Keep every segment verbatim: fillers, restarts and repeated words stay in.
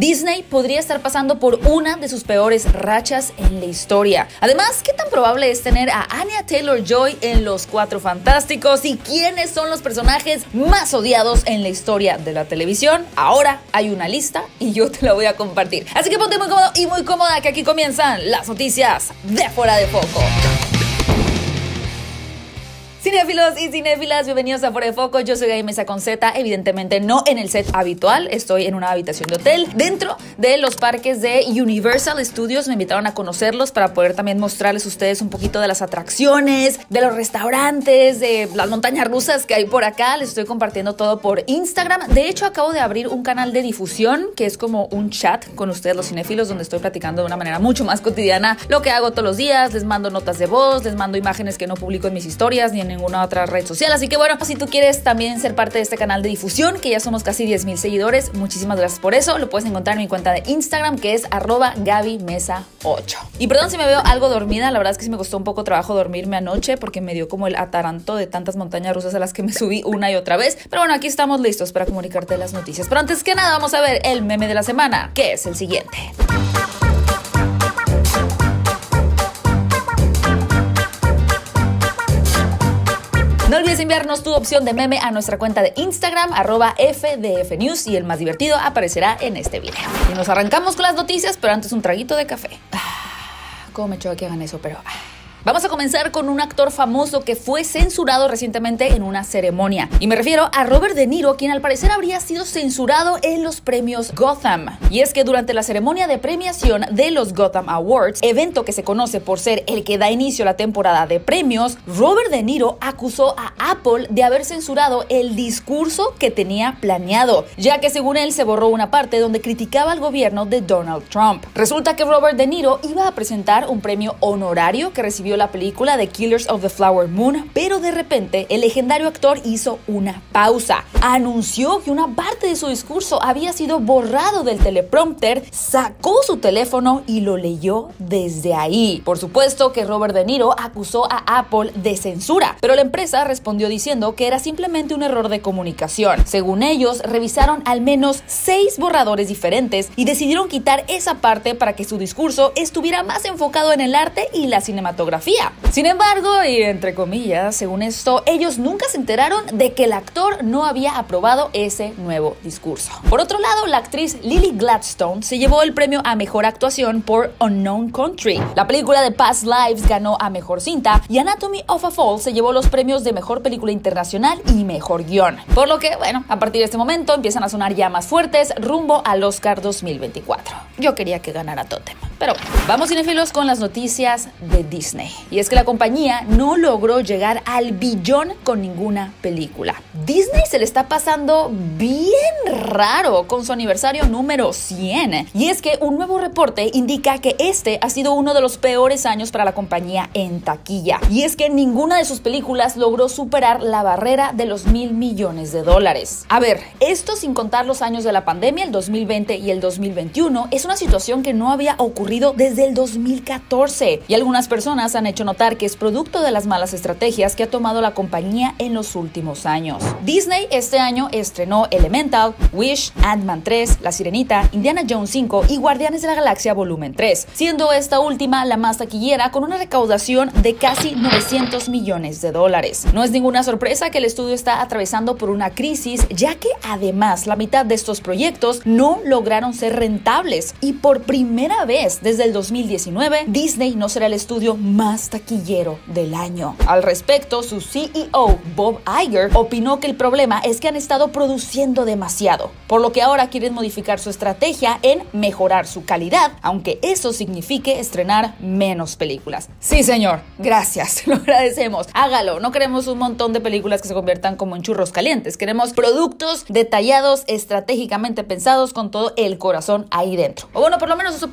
Disney podría estar pasando por una de sus peores rachas en la historia. Además, ¿qué tan probable es tener a Anya Taylor-Joy en Los Cuatro Fantásticos? ¿Y quiénes son los personajes más odiados en la historia de la televisión? Ahora hay una lista y yo te la voy a compartir. Así que ponte muy cómodo y muy cómoda, que aquí comienzan las noticias de Fuera de Foco. Cinéfilos y cinéfilas, bienvenidos a Fuera de Foco. Yo soy Gaby Mesa con Z, evidentemente no en el set habitual, estoy en una habitación de hotel dentro de los parques de Universal Studios. Me invitaron a conocerlos para poder también mostrarles a ustedes un poquito de las atracciones, de los restaurantes, de las montañas rusas que hay por acá. Les estoy compartiendo todo por Instagram. De hecho, acabo de abrir un canal de difusión que es como un chat con ustedes los cinéfilos, donde estoy platicando de una manera mucho más cotidiana lo que hago todos los días. Les mando notas de voz, les mando imágenes que no publico en mis historias ni en ninguna otra red social. Así que bueno, si tú quieres también ser parte de este canal de difusión, que ya somos casi diez mil seguidores, muchísimas gracias por eso. Lo puedes encontrar en mi cuenta de Instagram, que es arroba Gaby Mesa ocho. Y perdón si me veo algo dormida, la verdad es que sí me costó un poco trabajo dormirme anoche porque me dio como el ataranto de tantas montañas rusas a las que me subí una y otra vez. Pero bueno, aquí estamos listos para comunicarte las noticias. Pero antes que nada, vamos a ver el meme de la semana, que es el siguiente. No olvides enviarnos tu opción de meme a nuestra cuenta de Instagram, arroba F D F News, y el más divertido aparecerá en este video. Y nos arrancamos con las noticias, pero antes un traguito de café. Ah, cómo me choca que hagan eso, pero... Ah. Vamos a comenzar con un actor famoso que fue censurado recientemente en una ceremonia. Y me refiero a Robert De Niro, quien al parecer habría sido censurado en los premios Gotham. Y es que durante la ceremonia de premiación de los Gotham Awards, evento que se conoce por ser el que da inicio a la temporada de premios, Robert De Niro acusó a Apple de haber censurado el discurso que tenía planeado, ya que según él se borró una parte donde criticaba al gobierno de Donald Trump. Resulta que Robert De Niro iba a presentar un premio honorario que recibió la película The Killers of the Flower Moon, pero de repente el legendario actor hizo una pausa. Anunció que una parte de su discurso había sido borrado del teleprompter, sacó su teléfono y lo leyó desde ahí. Por supuesto que Robert De Niro acusó a Apple de censura, pero la empresa respondió diciendo que era simplemente un error de comunicación. Según ellos, revisaron al menos seis borradores diferentes y decidieron quitar esa parte para que su discurso estuviera más enfocado en el arte y la cinematografía. Sin embargo, y entre comillas, según esto, ellos nunca se enteraron de que el actor no había aprobado ese nuevo discurso. Por otro lado, la actriz Lily Gladstone se llevó el premio a Mejor Actuación por Unknown Country. La película de Past Lives ganó a Mejor Cinta y Anatomy of a Fall se llevó los premios de Mejor Película Internacional y Mejor Guión. Por lo que, bueno, a partir de este momento empiezan a sonar ya más fuertes rumbo al Oscar dos mil veinticuatro. Yo quería que ganara Totem. Pero bueno, vamos cinéfilos con las noticias de Disney. Y es que la compañía no logró llegar al billón con ninguna película. Disney se le está pasando bien raro con su aniversario número cien. Y es que un nuevo reporte indica que este ha sido uno de los peores años para la compañía en taquilla. Y es que ninguna de sus películas logró superar la barrera de los mil millones de dólares. A ver, esto sin contar los años de la pandemia, el dos mil veinte y el dos mil veintiuno, es una situación que no había ocurrido desde el dos mil catorce, y algunas personas han hecho notar que es producto de las malas estrategias que ha tomado la compañía en los últimos años. Disney este año estrenó Elemental, Wish, Ant-Man tres, La Sirenita, Indiana Jones cinco y Guardianes de la Galaxia Volumen tres, siendo esta última la más taquillera con una recaudación de casi novecientos millones de dólares. No es ninguna sorpresa que el estudio está atravesando por una crisis, ya que además la mitad de estos proyectos no lograron ser rentables, y por primera vez desde el dos mil diecinueve, Disney no será el estudio más taquillero del año. Al respecto, su C E O, Bob Iger, opinó que el problema es que han estado produciendo demasiado, por lo que ahora quieren modificar su estrategia en mejorar su calidad, aunque eso signifique estrenar menos películas. Sí, señor, gracias, lo agradecemos. Hágalo, no queremos un montón de películas que se conviertan como en churros calientes, queremos productos detallados, estratégicamente pensados, con todo el corazón ahí dentro. O bueno, por lo menos eso pienso yo.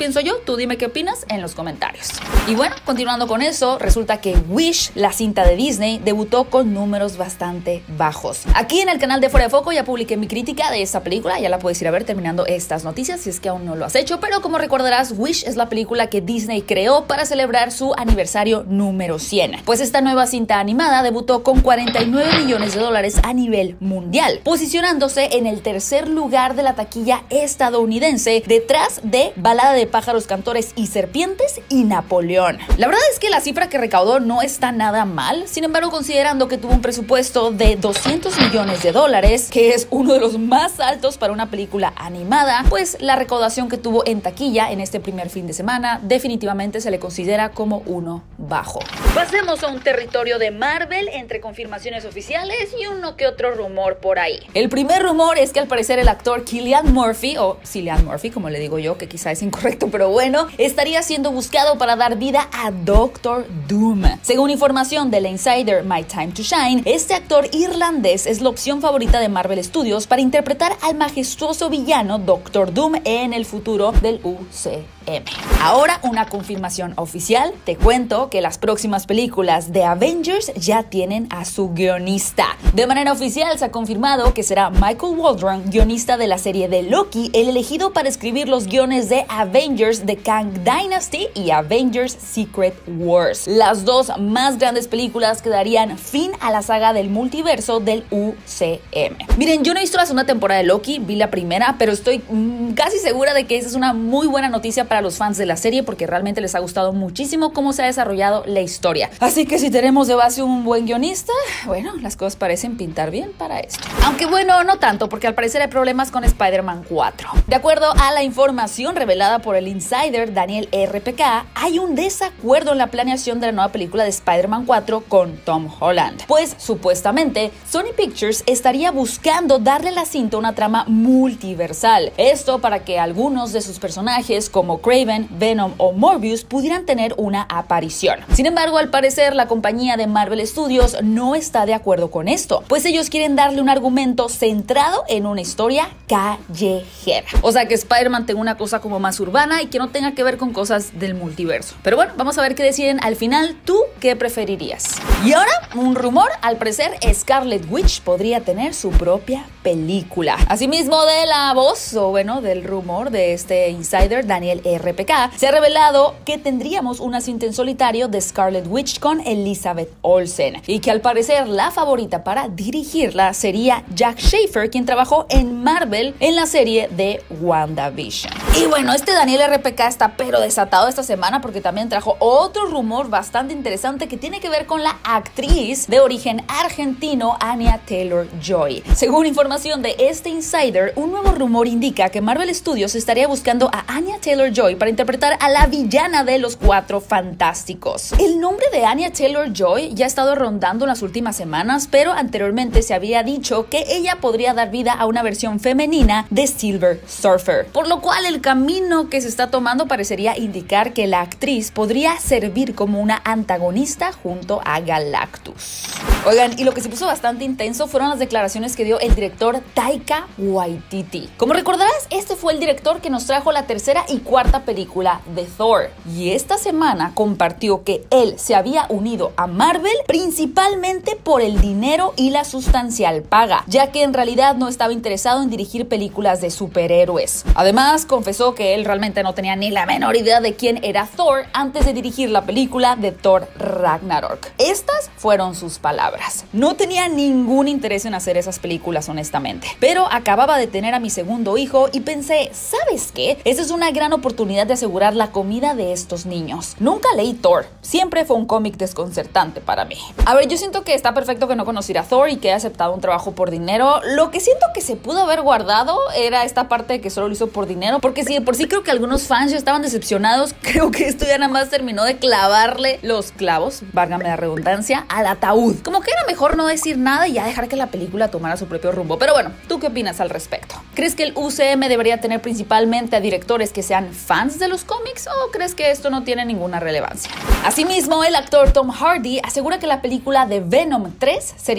Tú dime qué opinas en los comentarios. Y bueno, continuando con eso, resulta que Wish, la cinta de Disney, debutó con números bastante bajos. Aquí en el canal de Fuera de Foco ya publiqué mi crítica de esta película, ya la puedes ir a ver terminando estas noticias si es que aún no lo has hecho, pero como recordarás, Wish es la película que Disney creó para celebrar su aniversario número cien. Pues esta nueva cinta animada debutó con cuarenta y nueve millones de dólares a nivel mundial, posicionándose en el tercer lugar de la taquilla estadounidense, detrás de Balada de pájaros, cantores y serpientes y Napoleón. La verdad es que la cifra que recaudó no está nada mal, sin embargo, considerando que tuvo un presupuesto de doscientos millones de dólares, que es uno de los más altos para una película animada, pues la recaudación que tuvo en taquilla en este primer fin de semana definitivamente se le considera como uno bajo. Pasemos a un territorio de Marvel entre confirmaciones oficiales y uno que otro rumor por ahí. El primer rumor es que al parecer el actor Cillian Murphy, o Cillian Murphy como le digo yo, que quizá es incorrecto pero bueno, estaría siendo buscado para dar vida a Doctor Doom. Según información de la insider My Time to Shine, este actor irlandés es la opción favorita de Marvel Studios para interpretar al majestuoso villano Doctor Doom en el futuro del U C M. Ahora una confirmación oficial, te cuento que las próximas películas de Avengers ya tienen a su guionista. De manera oficial se ha confirmado que será Michael Waldron, guionista de la serie de Loki, el elegido para escribir los guiones de Avengers The Kang Dynasty y Avengers Secret Wars, las dos más grandes películas que darían fin a la saga del multiverso del U C M. Miren, yo no he visto la segunda temporada de Loki, vi la primera, pero estoy mmm, casi segura de que esa es una muy buena noticia para los fans de la serie porque realmente les ha gustado muchísimo cómo se ha desarrollado la historia. Así que si tenemos de base un buen guionista, bueno, las cosas parecen pintar bien para esto. Aunque bueno, no tanto, porque al parecer hay problemas con Spider-Man cuatro. De acuerdo a la información revelada por el insider Daniel R P K, hay un desacuerdo en la planeación de la nueva película de Spider-Man cuatro con Tom Holland. Pues supuestamente Sony Pictures estaría buscando darle a la cinta una trama multiversal. Esto para que algunos de sus personajes como Kraven, Venom o Morbius pudieran tener una aparición. Sin embargo, al parecer la compañía de Marvel Studios no está de acuerdo con esto, pues ellos quieren darle un argumento centrado en una historia callejera. O sea, que Spider-Man tenga una cosa como más urbana y que no tenga que ver con cosas del multiverso. Pero bueno, vamos a ver qué deciden al final. ¿Tú qué preferirías? Y ahora, un rumor, al parecer Scarlet Witch podría tener su propia película. Asimismo, de la voz, o bueno, del rumor de este insider Daniel R P K, se ha revelado que tendríamos una cinta en solitario de Scarlet Witch con Elizabeth Olsen, y que al parecer la favorita para dirigirla sería Jack Schaefer, quien trabajó en Marvel en la serie de WandaVision. Y bueno, este Daniel R P K está pero desatado esta semana porque también trajo otro rumor bastante interesante que tiene que ver con la actriz de origen argentino Anya Taylor-Joy. Según información de este insider, un nuevo rumor indica que Marvel Studios estaría buscando a Anya Taylor-Joy para interpretar a la villana de los Cuatro Fantásticos. El nombre de Anya Taylor-Joy ya ha estado rondando en las últimas semanas, pero anteriormente se había dicho que ella podría dar vida a una versión femenina de Silver Surfer, por lo cual el camino que se está tomando parecería indicar que la actriz podría servir como una antagonista junto a Galactus. Oigan, y lo que se puso bastante intenso fueron las declaraciones que dio el director Taika Waititi. Como recordarás, este fue el director que nos trajo la tercera y cuarta película de Thor, y esta semana compartió que él se había unido a Marvel principalmente por el dinero y la sustancial paga, ya que en realidad no estaba interesado en dirigir películas de superhéroes. Además, confesó que él realmente no tenía ni la menor idea de quién era Thor antes de dirigir la película de Thor Ragnarok. Estas fueron sus palabras. No tenía ningún interés en hacer esas películas, honestamente, pero acababa de tener a mi segundo hijo y pensé, ¿sabes qué? Esa es una gran oportunidad de asegurar la comida de estos niños. Nunca leí Thor, siempre fue un cómic desconcertante para mí. A ver, yo siento que está perfecto que no conociera a Thor y que haya aceptado un trabajo por dinero. Lo que siento que se pudo haber guardado era esta parte de que solo lo hizo por dinero, porque si de por sí creo que algunos fans ya estaban decepcionados, creo que esto ya nada más terminó de clavarle los clavos, válgame la redundancia, al ataúd. Como que era mejor no decir nada y ya dejar que la película tomara su propio rumbo. Pero bueno, ¿tú qué opinas al respecto? ¿Crees que el U C M debería tener principalmente a directores que sean fans de los cómics o crees que esto no tiene ninguna relevancia? Asimismo, el actor Tom Hardy asegura que la película de Venom tres sería la última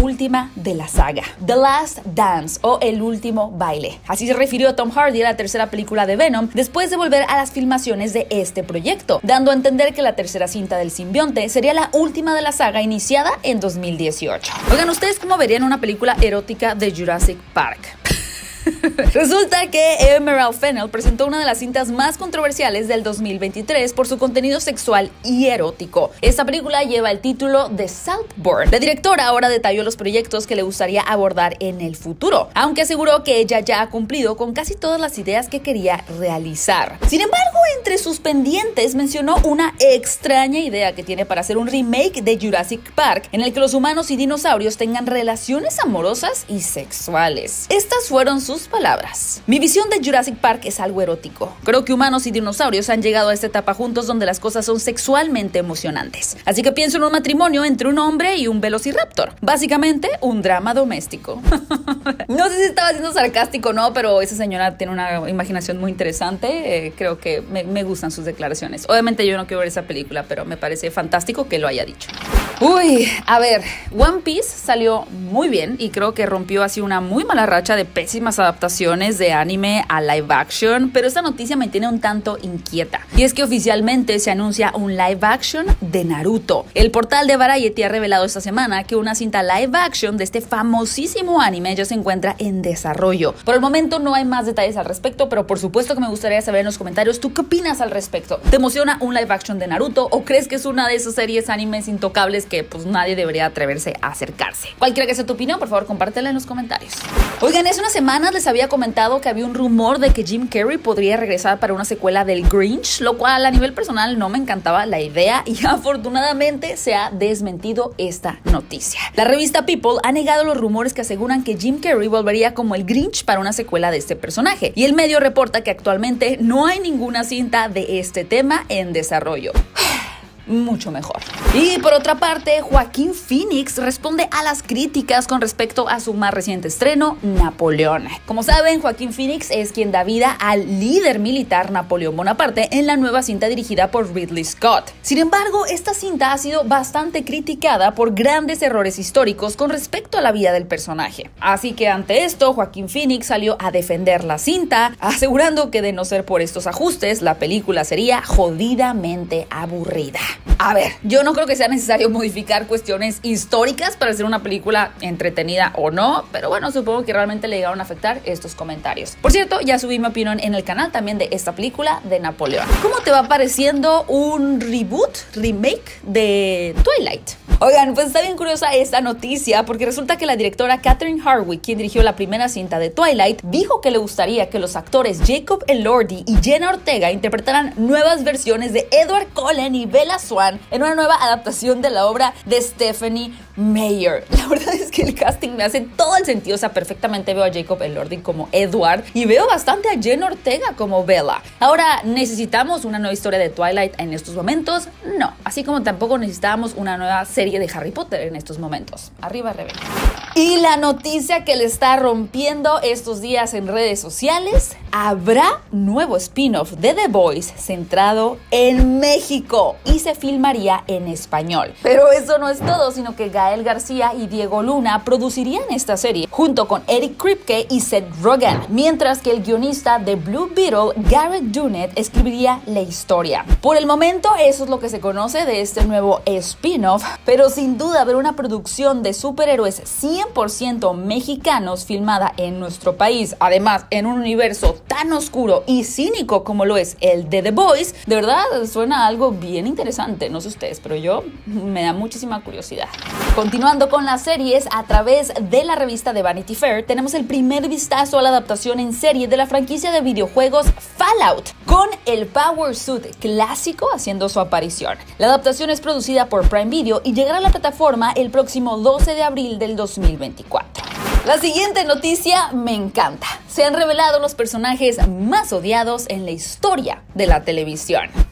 última de la saga, The Last Dance o El Último Baile. Así se refirió Tom Hardy a la tercera película de Venom después de volver a las filmaciones de este proyecto, dando a entender que la tercera cinta del simbionte sería la última de la saga iniciada en dos mil dieciocho. Oigan, ¿ustedes cómo verían una película erótica de Jurassic Park? Resulta que Emerald Fennell presentó una de las cintas más controversiales del dos mil veintitrés por su contenido sexual y erótico. Esta película lleva el título de Saltburn. La directora ahora detalló los proyectos que le gustaría abordar en el futuro, aunque aseguró que ella ya ha cumplido con casi todas las ideas que quería realizar. Sin embargo, entre sus pendientes mencionó una extraña idea que tiene para hacer un remake de Jurassic Park en el que los humanos y dinosaurios tengan relaciones amorosas y sexuales. Estas fueron sus palabras. Mi visión de Jurassic Park es algo erótico. Creo que humanos y dinosaurios han llegado a esta etapa juntos donde las cosas son sexualmente emocionantes. Así que pienso en un matrimonio entre un hombre y un velociraptor. Básicamente, un drama doméstico. No sé si estaba siendo sarcástico o no, pero esa señora tiene una imaginación muy interesante. Eh, creo que me, me gustan sus declaraciones. Obviamente yo no quiero ver esa película, pero me parece fantástico que lo haya dicho. Uy, a ver, One Piece salió muy bien y creo que rompió así una muy mala racha de pésimas adaptaciones de anime a live action, pero esta noticia me tiene un tanto inquieta. Y es que oficialmente se anuncia un live action de Naruto. El portal de Variety ha revelado esta semana que una cinta live action de este famosísimo anime ya se encuentra en desarrollo. Por el momento no hay más detalles al respecto, pero por supuesto que me gustaría saber en los comentarios ¿tú qué opinas al respecto? ¿Te emociona un live action de Naruto o crees que es una de esas series animes intocables que pues nadie debería atreverse a acercarse? Cualquiera que sea tu opinión, por favor compártela en los comentarios. Oigan, hace unas semanas les había comentado que había un rumor de que Jim Carrey podría regresar para una secuela del Grinch, lo cual a nivel personal no me encantaba la idea y afortunadamente se ha desmentido esta noticia. La revista People ha negado los rumores que aseguran que Jim Carrey volvería como el Grinch para una secuela de este personaje, y el medio reporta que actualmente no hay ninguna cinta de este tema en desarrollo. Mucho mejor. Y por otra parte, Joaquín Phoenix responde a las críticas con respecto a su más reciente estreno, Napoleón. Como saben, Joaquín Phoenix es quien da vida al líder militar Napoleón Bonaparte en la nueva cinta dirigida por Ridley Scott. Sin embargo, esta cinta ha sido bastante criticada por grandes errores históricos con respecto a la vida del personaje. Así que ante esto, Joaquín Phoenix salió a defender la cinta, asegurando que de no ser por estos ajustes, la película sería jodidamente aburrida. A ver, yo no creo que sea necesario modificar cuestiones históricas para hacer una película entretenida o no, pero bueno, supongo que realmente le llegaron a afectar estos comentarios. Por cierto, ya subí mi opinión en el canal también de esta película de Napoleón. ¿Cómo te va pareciendo un reboot, remake de Twilight? Oigan, pues está bien curiosa esta noticia porque resulta que la directora Catherine Hardwicke, quien dirigió la primera cinta de Twilight, dijo que le gustaría que los actores Jacob Elordi y Jenna Ortega interpretaran nuevas versiones de Edward Cullen y Bella Swan en una nueva adaptación de la obra de Stephenie Meyer. La verdad es que el casting me hace todo el sentido, o sea, perfectamente veo a Jacob Elordi como Edward y veo bastante a Jenna Ortega como Bella. Ahora, ¿necesitamos una nueva historia de Twilight en estos momentos? No, así como tampoco necesitábamos una nueva serie de Harry Potter en estos momentos. Arriba, Rebeca. Y la noticia que le está rompiendo estos días en redes sociales: habrá nuevo spin-off de The Boys centrado en México y se filmaría en español. Pero eso no es todo, sino que Gael García y Diego Luna producirían esta serie junto con Eric Kripke y Seth Rogen, mientras que el guionista de Blue Beetle, Garrett Dunnet, escribiría la historia. Por el momento eso es lo que se conoce de este nuevo spin-off, pero sin duda ver una producción de superhéroes cien por ciento mexicanos filmada en nuestro país, además en un universo tan oscuro y cínico como lo es el de The Boys, de verdad suena algo bien interesante. No sé ustedes, pero yo me da muchísima curiosidad. Continuando con las series, a través de la revista de Vanity Fair tenemos el primer vistazo a la adaptación en serie de la franquicia de videojuegos Fallout, con el Power Suit clásico haciendo su aparición. La adaptación es producida por Prime Video y llegará a la plataforma el próximo doce de abril del dos mil veinticuatro. La siguiente noticia me encanta. Se han revelado los personajes más odiados en la historia de la televisión.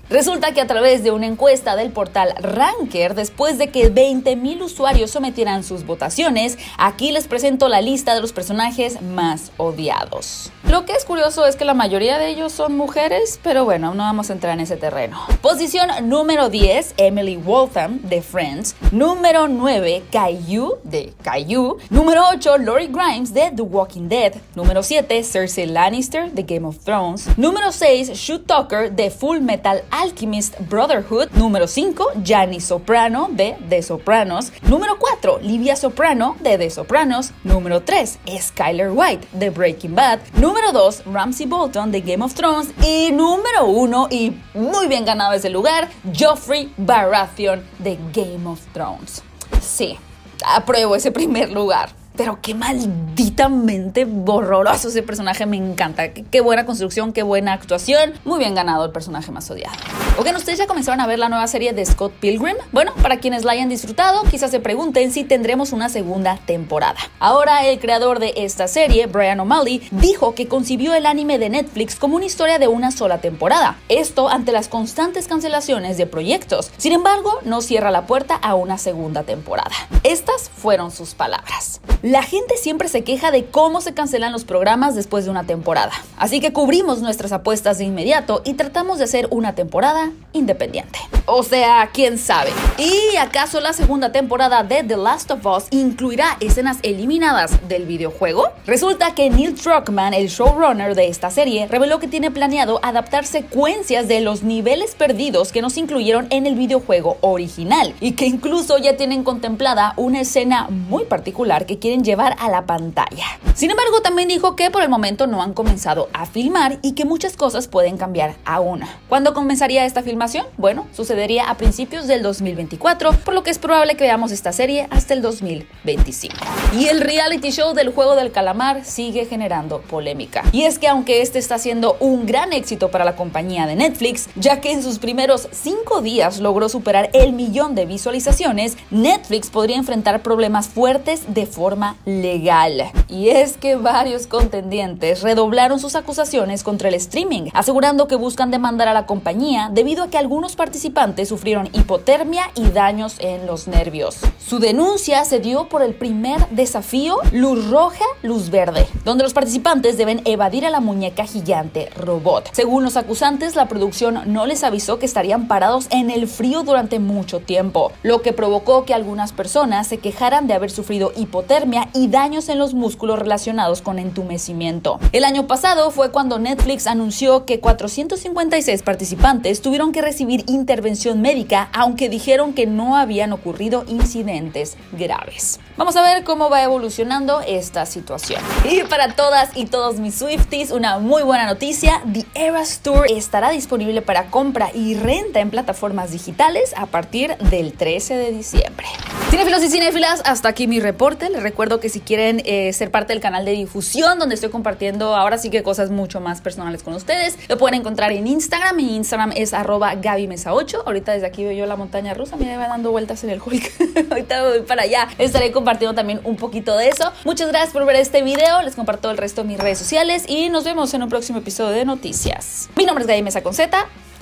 Resulta que a través de una encuesta del portal Ranker, después de que veinte mil usuarios sometieran sus votaciones, aquí les presento la lista de los personajes más odiados. Lo que es curioso es que la mayoría de ellos son mujeres, pero bueno, no vamos a entrar en ese terreno. Posición número diez, Emily Waltham de Friends. Número nueve, Caillou de Caillou. Número ocho, Lori Grimes de The Walking Dead. Número siete, Cersei Lannister de Game of Thrones. Número seis, Shu Tucker de Full Metal Alchemist Brotherhood. Número cinco, Gianni Soprano de The Sopranos. Número cuatro, Livia Soprano de The Sopranos. Número tres, Skyler White de Breaking Bad. Número dos, Ramsay Bolton de Game of Thrones. Y número uno, y muy bien ganado ese lugar, Joffrey Baratheon de Game of Thrones. Sí, apruebo ese primer lugar. Pero qué malditamente horroroso ese personaje, me encanta. Qué, qué buena construcción, qué buena actuación. Muy bien ganado el personaje más odiado. Ok, ¿ustedes ya comenzaron a ver la nueva serie de Scott Pilgrim? Bueno, para quienes la hayan disfrutado, quizás se pregunten si tendremos una segunda temporada. Ahora, el creador de esta serie, Brian O'Malley, dijo que concibió el anime de Netflix como una historia de una sola temporada. Esto ante las constantes cancelaciones de proyectos. Sin embargo, no cierra la puerta a una segunda temporada. Estas fueron sus palabras. La gente siempre se queja de cómo se cancelan los programas después de una temporada, así que cubrimos nuestras apuestas de inmediato y tratamos de hacer una temporada independiente. O sea, quién sabe. ¿Y acaso la segunda temporada de The Last of Us incluirá escenas eliminadas del videojuego? Resulta que Neil Druckmann, el showrunner de esta serie, reveló que tiene planeado adaptar secuencias de los niveles perdidos que no se incluyeron en el videojuego original y que incluso ya tienen contemplada una escena muy particular que quieren llevar a la pantalla. Sin embargo, también dijo que por el momento no han comenzado a filmar y que muchas cosas pueden cambiar aún. ¿Cuándo comenzaría esta filmación? Bueno, sucedería a principios del dos mil veinticuatro, por lo que es probable que veamos esta serie hasta el dos mil veinticinco. Y el reality show del juego del calamar sigue generando polémica. Y es que aunque este está siendo un gran éxito para la compañía de Netflix, ya que en sus primeros cinco días logró superar el millón de visualizaciones, Netflix podría enfrentar problemas fuertes de forma legal. Y es que varios contendientes redoblaron sus acusaciones contra el streaming, asegurando que buscan demandar a la compañía debido a que algunos participantes sufrieron hipotermia y daños en los nervios. Su denuncia se dio por el primer desafío Luz Roja, Luz Verde, donde los participantes deben evadir a la muñeca gigante robot. Según los acusantes, la producción no les avisó que estarían parados en el frío durante mucho tiempo, lo que provocó que algunas personas se quejaran de haber sufrido hipotermia y daños en los músculos relacionados con entumecimiento. El año pasado fue cuando Netflix anunció que cuatrocientos cincuenta y seis participantes tuvieron que recibir intervención médica, aunque dijeron que no habían ocurrido incidentes graves. Vamos a ver cómo va evolucionando esta situación. Y para todas y todos mis Swifties, una muy buena noticia: The Eras Tour estará disponible para compra y renta en plataformas digitales a partir del trece de diciembre. Cinéfilos y cinéfilas, hasta aquí mi reporte. Les recuerdo que si quieren eh, ser parte del canal de difusión, donde estoy compartiendo ahora sí que cosas mucho más personales con ustedes, lo pueden encontrar en Instagram. Mi Instagram es arroba Gaby Mesa ocho. Ahorita desde aquí veo yo la montaña rusa, me va dando vueltas en el Hulk. Ahorita voy para allá. Estaré compartiendo también un poquito de eso. Muchas gracias por ver este video. Les comparto el resto de mis redes sociales y nos vemos en un próximo episodio de Noticias. Mi nombre es Gaby Mesa con Z.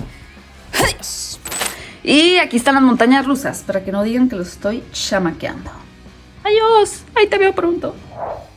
Adiós. Y aquí están las montañas rusas, para que no digan que los estoy chamaqueando. Adiós, ahí te veo pronto.